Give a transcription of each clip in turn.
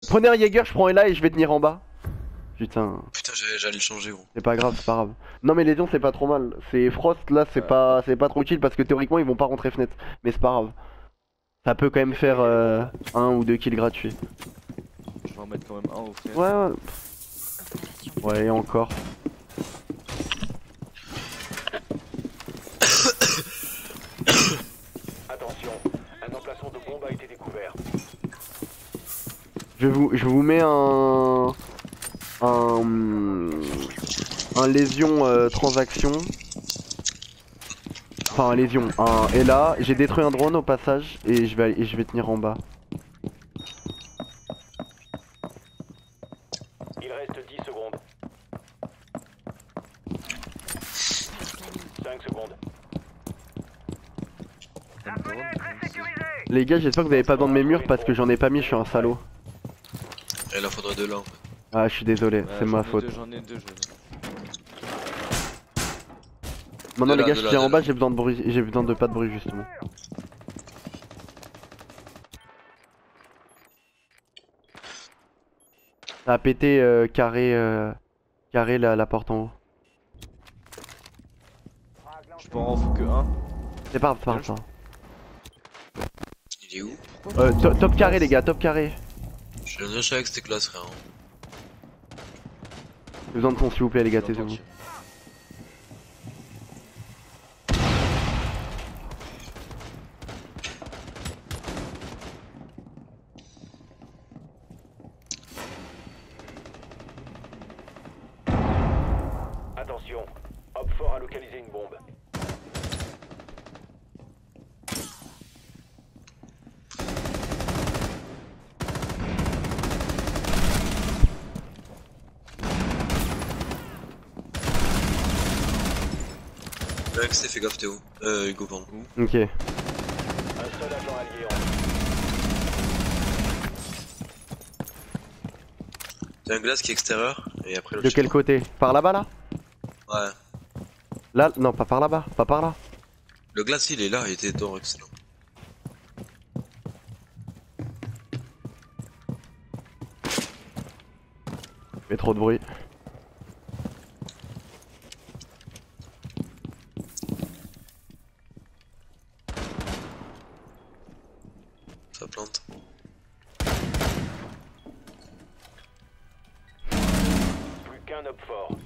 Prenez un Jaeger, je prends Ela et je vais tenir en bas. Putain, Putain, j'allais le changer, gros. c'est pas grave, c'est pas grave. Non mais Légion c'est pas trop mal. C'est Frost là, c'est pas trop utile parce que théoriquement ils vont pas rentrer fenêtre. Mais c'est pas grave. Ça peut quand même faire 1 ou 2 kills gratuits. Je vais en mettre quand même un au frère. Ouais, ouais. Ouais, et encore. Attention, un emplacement de bombe a été découvert. Je vous mets un lésion transaction. Enfin un lésion, et là j'ai détruit un drone au passage et je vais tenir en bas. Il reste 10 secondes. 5 secondes. Les gars, j'espère que vous avez pas besoin de mes murs parce que j'en ai pas mis, je suis un salaud. Et là, faudrait de là en fait. Ah, je suis désolé, Ouais, c'est ma faute. J'en ai deux, Maintenant De les là, gars, de je là, tiens de en bas, là. j'ai besoin de bruit, j'ai besoin de pas de bruit justement. Ça a pété carré la porte en haut. Je peux en faut que un. C'est pas grave, c'est pas grave, ça. Il est où? Top carré les gars, top carré. Je viens de lâcher avec cette classe, frère. J'ai besoin de son s'il vous plaît les gars, taisez-vous. Attention, Hopfort a localisé une bombe. Mec, c'est fais gaffe, Théo. Hugo, pardon. Ok. Un seul agent allié en T'as un glace qui est extérieur, et après le De quel côté? Par là-bas là? Ouais. Là? Non, pas par là-bas, pas par là. Le glace, il est là, il était d'or, excellent. Mais trop de bruit. Ça plante. plus qu'un Hopfort.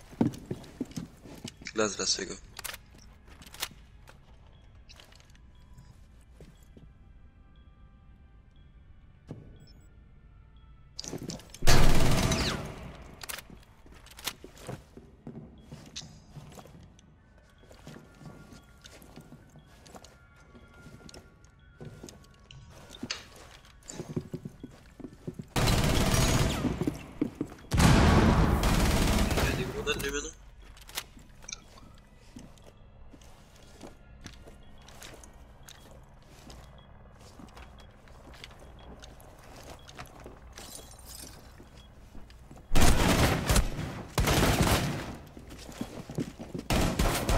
Glace, là, c'est gars. Il y a des grenades, lui, maintenant?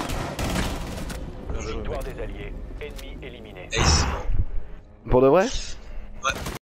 Victoire des alliés. Ennemi éliminé. Ace. Pour de vrai?